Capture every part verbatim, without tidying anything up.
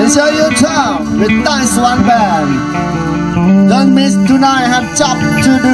Enjoy your time with Dance One Band. Don't miss tonight, have job to do.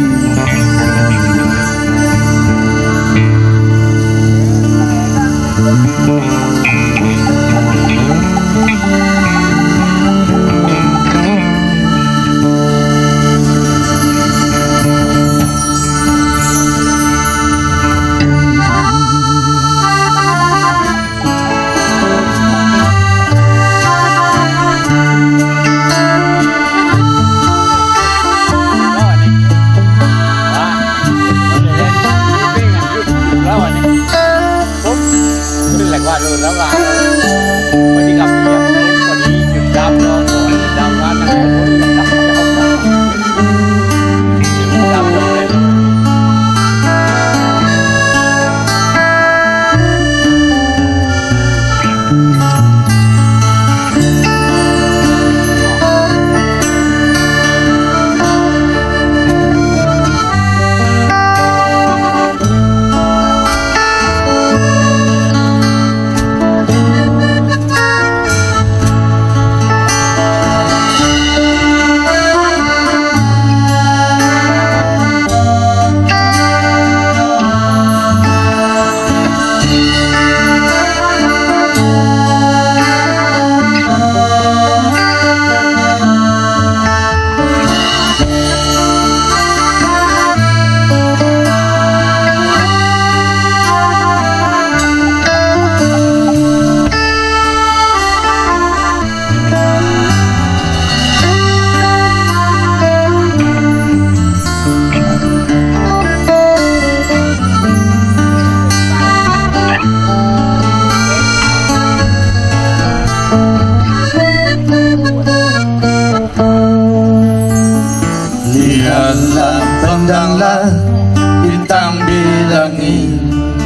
Lihatlah, pandanglah bintang di langit.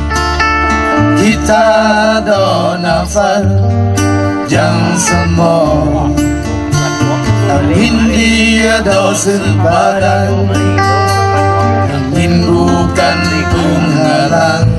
Kita ada nafas yang sama, angin tiada sepadan, angin bukan penghalang.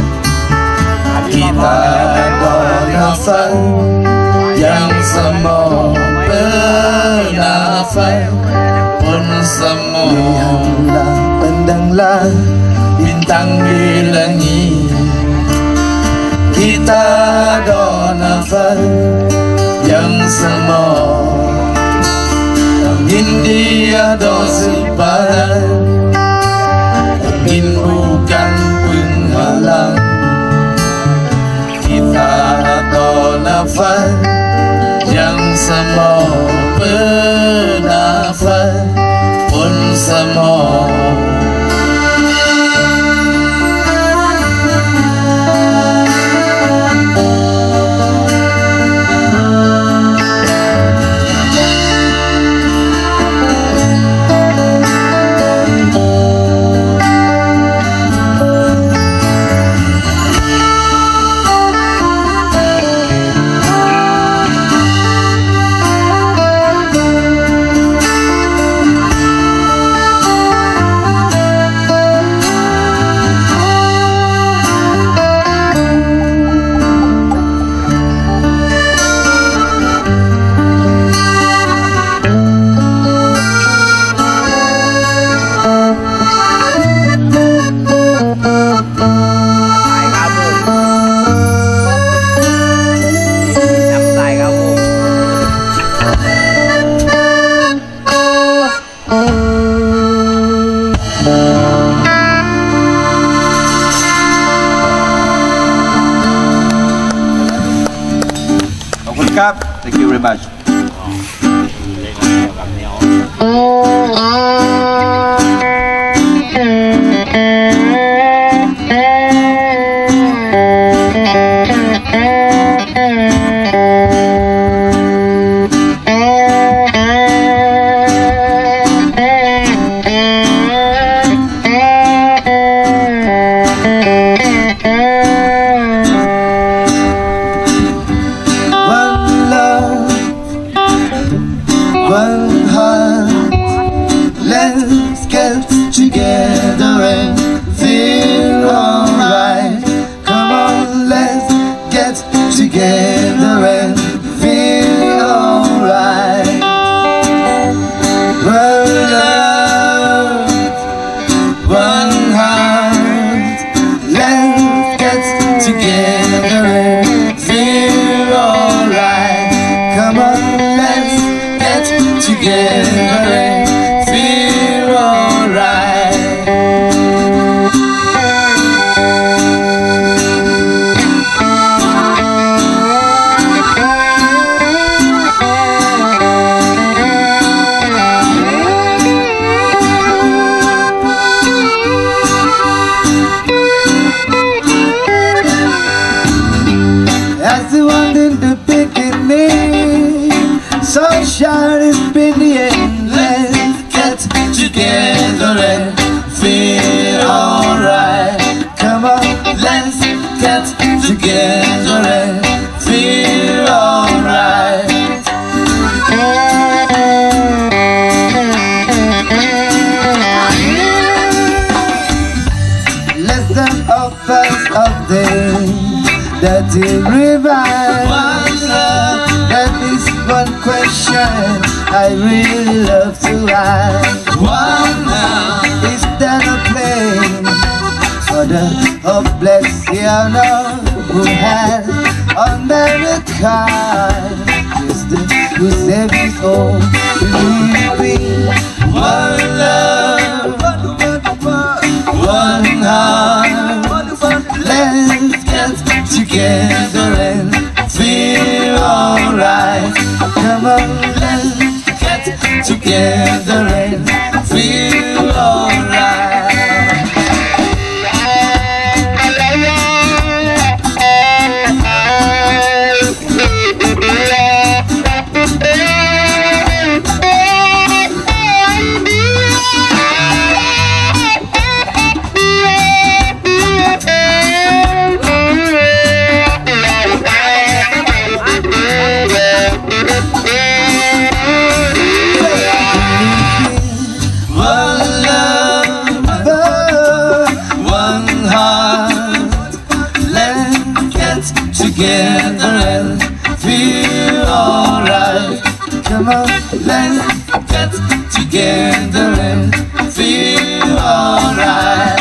Kita ada nafas yang sama, bernafas pun sama. Lihatlah, pandanglah bintang di langit. Kita ada nafas yang sama, angin tiada sepadan, angin bukan penghalang. Kita ada nafas yang sama, bernafas pun sama. Thank you very much. One heart, let's get together and feel alright. Come on, let's get together and feel as the one in the beginning. Sunshine is in the end. Let's get together and feel alright. Come on, let's get together and feel alright. Let them offers of them that they revive. One love, that is one question I really love to ask. One love, is that a plane for the hopeless hero who has on mankind? Is the who saved his own believing? One love, one heart. Let's get together and feel alright. Come on, let's get together and feel alright. Together and feel alright. Come on, let's get together and feel alright.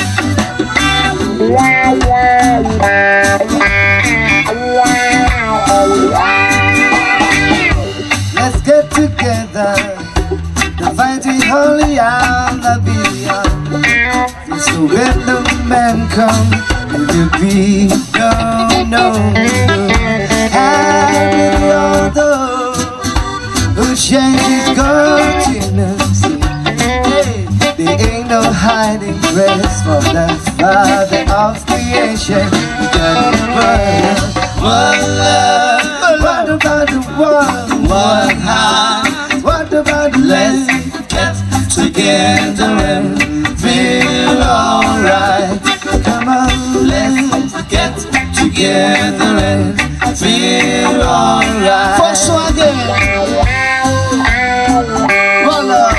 Let's get together, the fighting holy on the beyond. So when the man comes, it will be no, no, no. And the other who changes continents, hey, there ain't no hiding place from the Father of creation. One love, what about the one, one heart? What about let's get together and feel alright? Come on, let's get together and feel alright. Volkswagen, one love.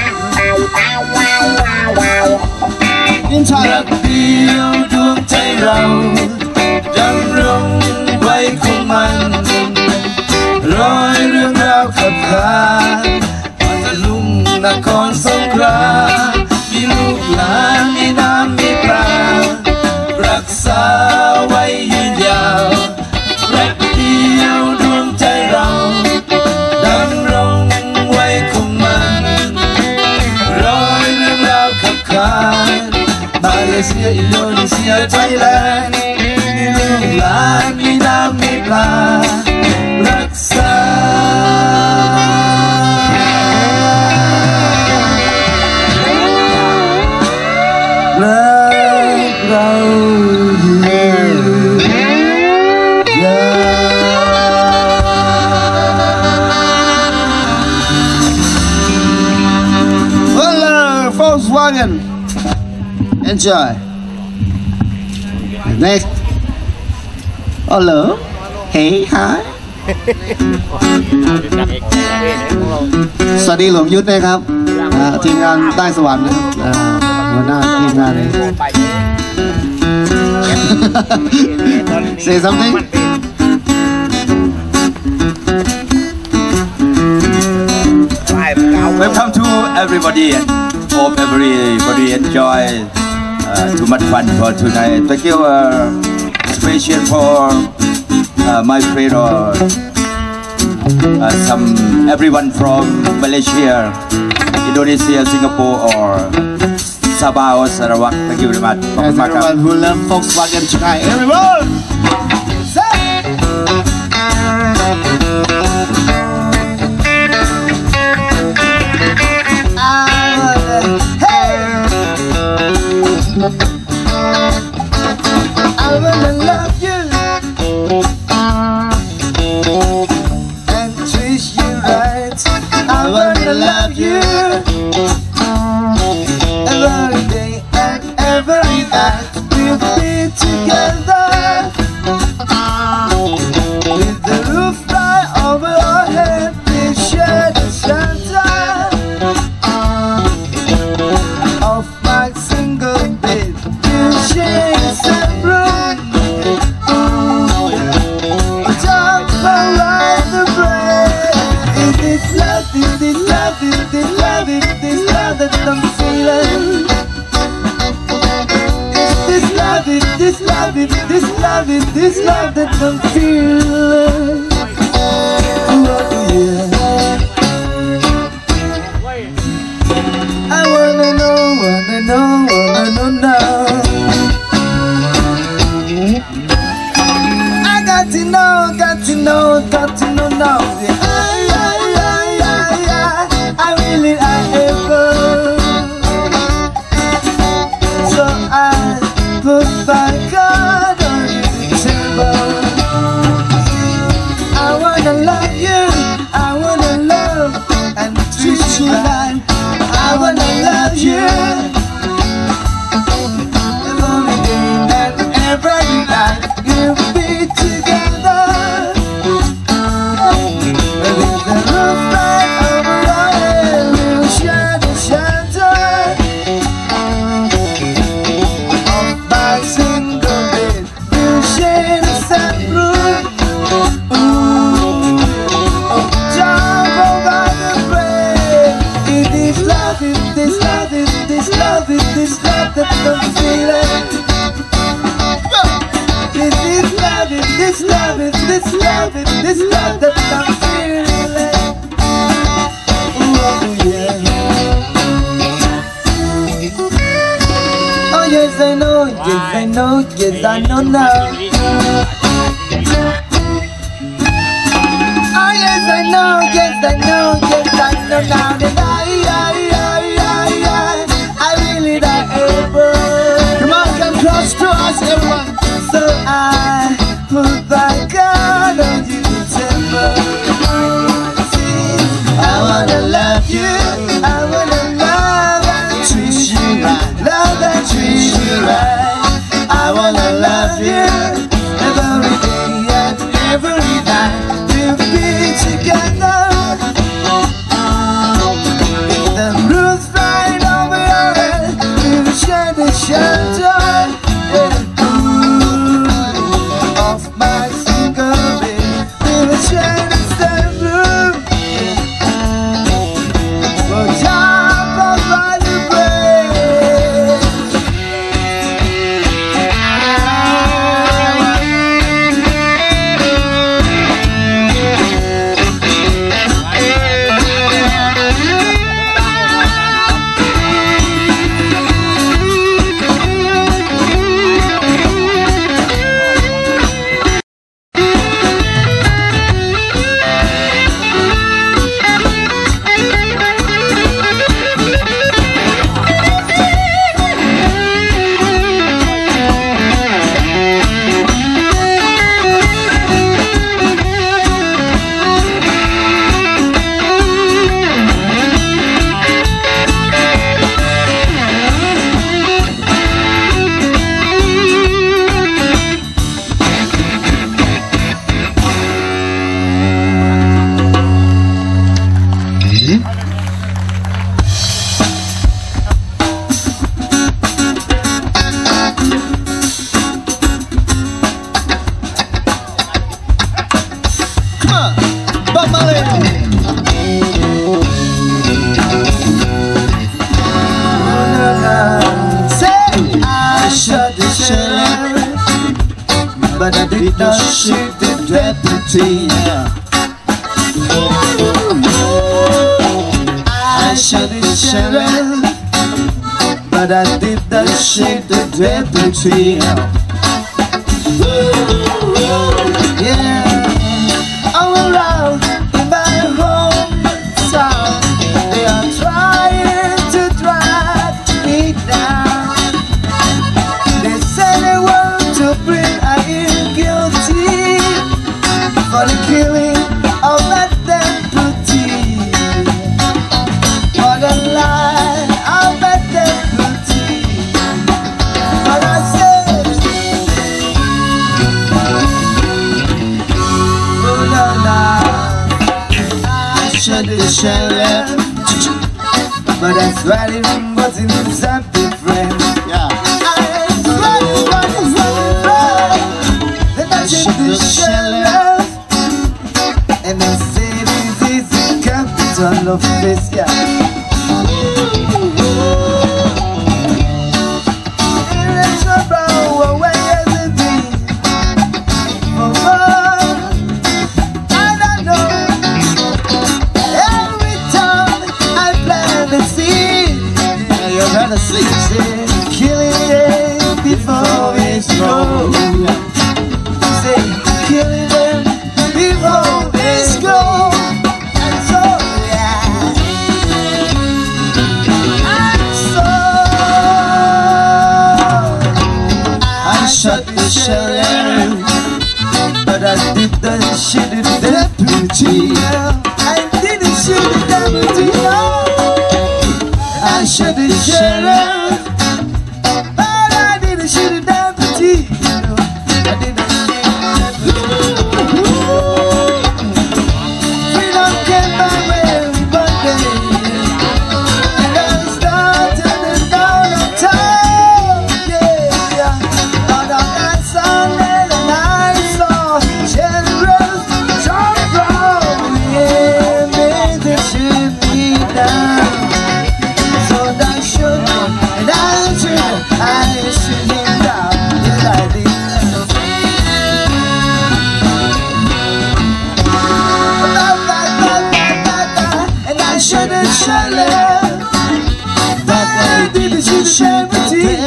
In time, รักเดียวดวงใจเราดำรงไว้คงมันร้อยเรื่องราวขับขานพัทลุงนครสงขลามีลูกหลานมีน้ำมีปลารักษาไว้ยืนยาวรักเดียวดวงใจเราดำรงไว้คงมันร้อยเรื่องราวขับขานมาเลเซียอินโดนีเซียไทยแลนด์มีลูกหลานมีน้ำมีปลารักษาเราอยู่ยาว Hello Volkswagen enjoy next hello hey hi สวัสดีหลวงยุทธนะครับทีมงานใต้สวรรค์นะครับหัวหน้าทีมงาน Say something. Welcome to everybody. Hope everybody enjoy uh, too much fun for tonight. Thank you, uh, especially for uh, my friend or uh, some everyone from Malaysia, Indonesia, Singapore, or Sabah or Sarawak. Thank you very much. Yes, everyone who love Volkswagen tonight. Everyone! I wanna love you. this love, is this love that I'm feeling? Oh yeah. I wanna know, wanna know, wanna know now. I got to know, got to know, got to know now. Yeah. I, I, I, I, I really, I ever. So I put my God on the table. I wanna love you, I wanna love and treat you right. I wanna love you every day and every night. We'll be together with the roof right over our head. We'll share the shelter of my single bed. We'll share the sunroof. Ooh, jump over the bridge. It is love, it is love, it is love, it is love that I'm feeling. It is love, it is love, it is love, it is love that I'm feeling. Oh yeah. Oh yes I know, yes I know, yes I know now. Oh yes I know, yes I know, yes I know now. That I, I, I, I, I really like ever. Come on, come close to us, everyone. So I put my God on you table. I wanna love you, I wanna love and treat you right. Love and treat you right. I wanna love you every day and every night. We'll be together. The roof's right over your head. We'll share the shelter. Yeah. Of my single bed. We'll share the same room. We'll jump over the bridge. But I did not shoot the deputy. I shot the sheriff, but I did not shoot the deputy. Yeah, all around in my hometown, they are trying to drag me down. They say they want to bring guilty for the killing of that deputy, for the lie of that deputy. But I said, oh no no, I shot the sheriff, but that's why he wasn't something friend. Yeah. The sheriff and the city is the capital of this, yeah. Let's go away as a dream.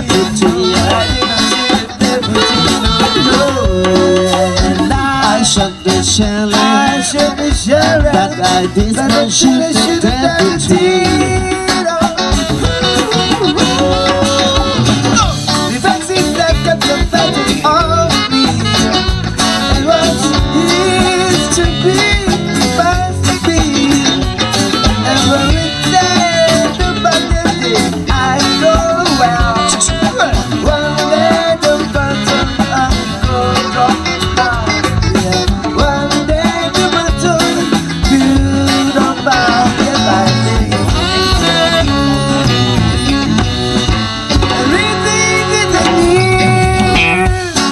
deputy. I shot the sheriff, but I did not shoot the deputy. The vaccine that got the batting on me. It was his to be, must be. Every day, the button I go around. One day, the button I go down. One day, the button build up out the lightning. Everything in the near.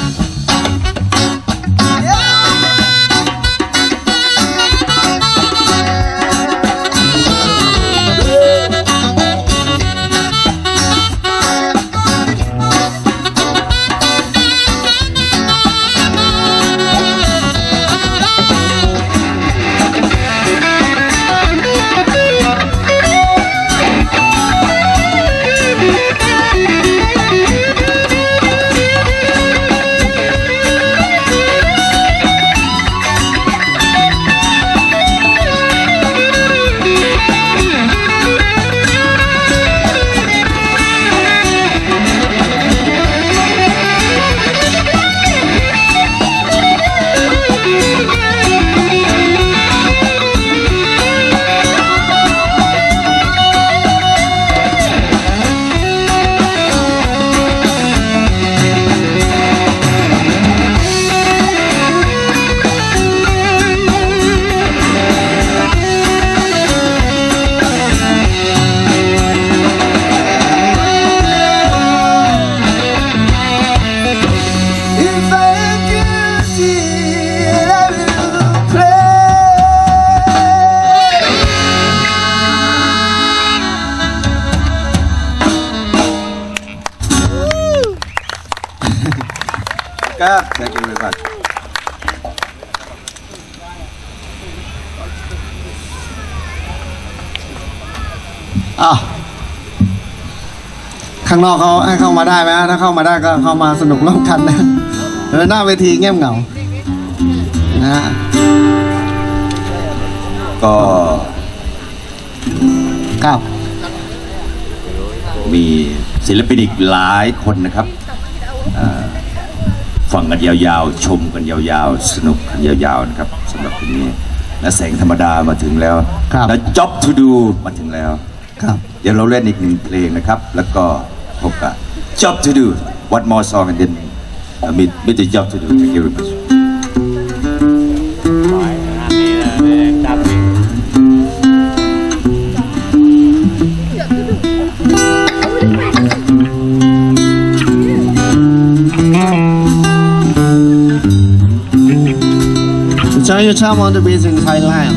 If I am guilty, I will pray. ครับ thank you very much อ้าวข้างนอกเขาให้เข้ามาได้ไหมถ้าเข้ามาได้ก็เข้ามาสนุกร่วมกันนะเออหน้าเวทีเงียบเหงานะฮะก็ครับมีศิลปินอีกหลายคนนะครับอ่าฟังกันยาวๆชมกันยาวๆสนุกกันยาวๆนะครับสำหรับเพลงนี้และแสงธรรมดามาถึงแล้วครับและ Job to do มาถึงแล้วครับเดี๋ยวเราเล่นอีกหนึ่งเพลงนะครับแล้วก็พบกับ Job to do one more song and then uh, meet meet the Job to do thank you very much Enjoy your time on the beach in Thailand.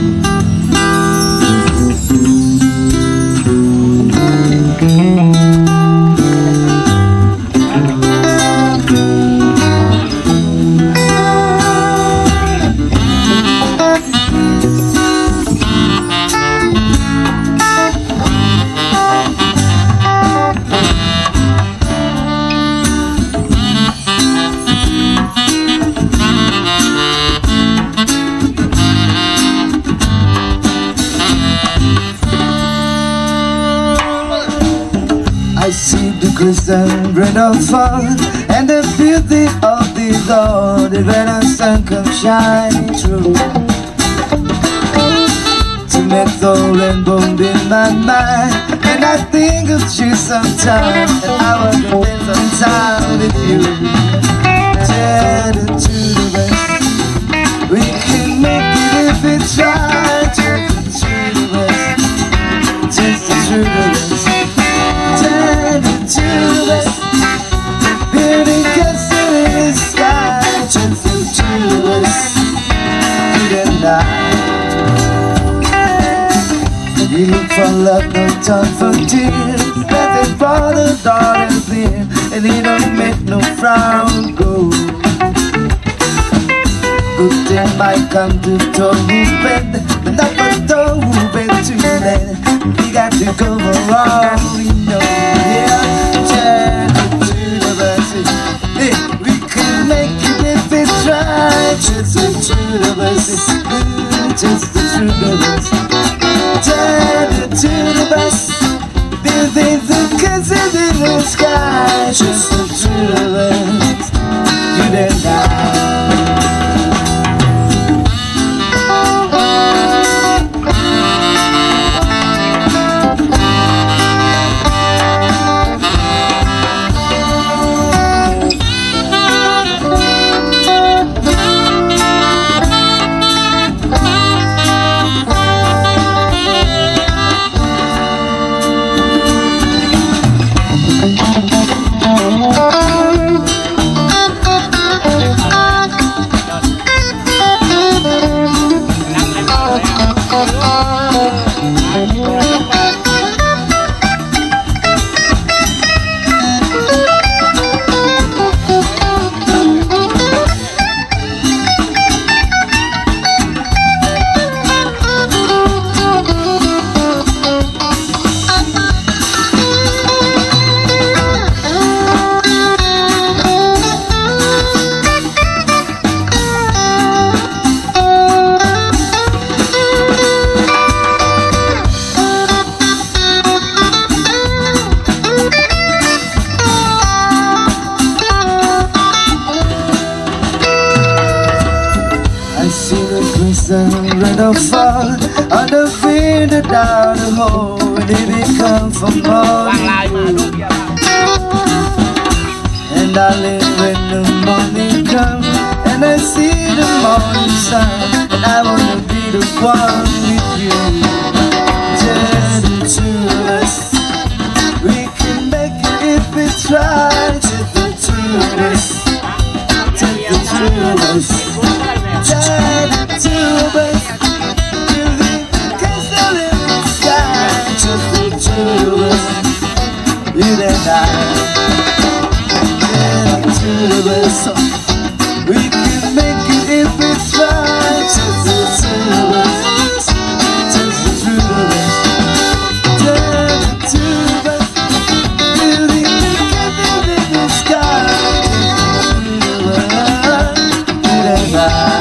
I see the crystal red of fall and the beauty of the dawn. The red sun comes shining through to make the rainbow in my mind. And I think of you sometime, and I want to spend some time with you. Turn it to the west, we can make it if we try. Turn it to the west, just to the west. Turn it to the west, beauty gets in the sky. Turn it to the west, you and I. You look for love, no time for tears. Nothing for the dark and clear, and he don't make no frown go. Good day might come to toe bend, but not for toe bend too late. You got to go wrong, you know. Yeah, turn it to truth of us. Just the truth of us. Tell the truth of us. Building the kisses in the sky. Just the truth of us. You and I. Right or far, on the field or down the hole, when it come from morning. And I live when the morning comes, and I see the morning sun, and I wanna be the one with you. Just the two of us, we can make it if we try. Just the two of us, just the two of us, just the two of us. You and I, yeah, the two of us, we can make it if we try. Just the two of us, just the two of us, yeah, the two of us, building together in the sky. Just the two of us, you and I.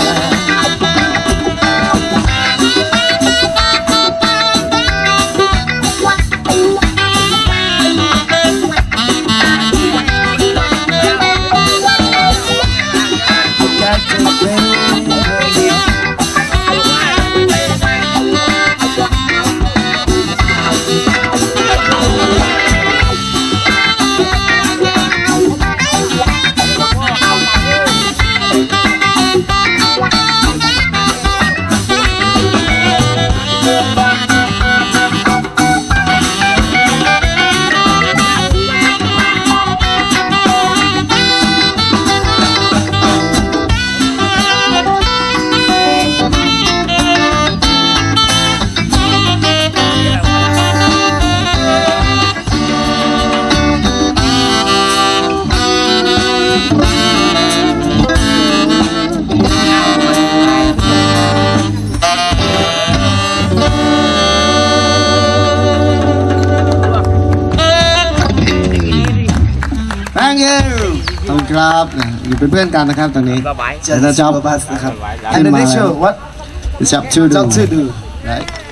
Thank you ขอบคุณครับอยู่เป็นเพื่อนกันนะครับตอนนี้ Just the two of us นะครับ And the next show what? It's up to do Up to do right